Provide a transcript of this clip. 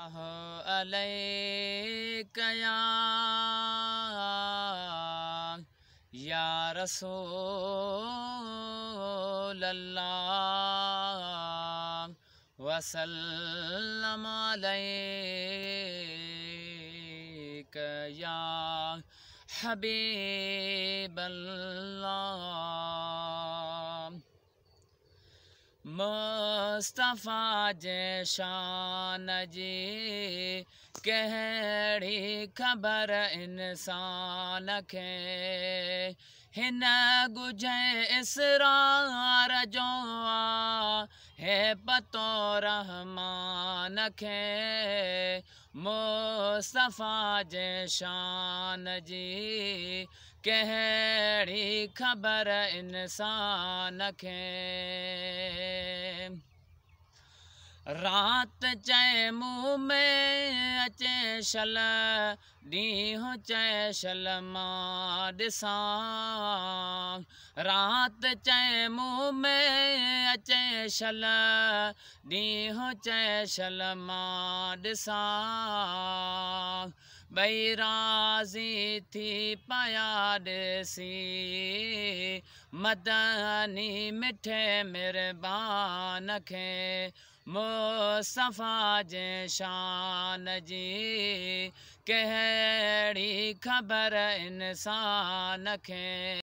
अलैका या रसूल अल्लाह वसल्लम अलैका या हबीब अल्लाह। मुस्तफा जे शान जी कहिड़ी ख़बर इंसान खे, हिन ॻुझे इसरार जो हे पतो रहमान खे। मुस्तफा जे शान जी कहिड़ी ख़बर इंसान खे। रात चए मुँह में अचे शल, ॾींहुं चए शल मां ॾिसां। रात चए मुँह में अचे शल, ॾींहुं चए शल मां ॾिसां। ॿई राज़ी थी पया ॾिसी मदनी मिठे मिरबान खे। मुस्तफा जे शान जी कहिड़ी ख़बर इंसान खे।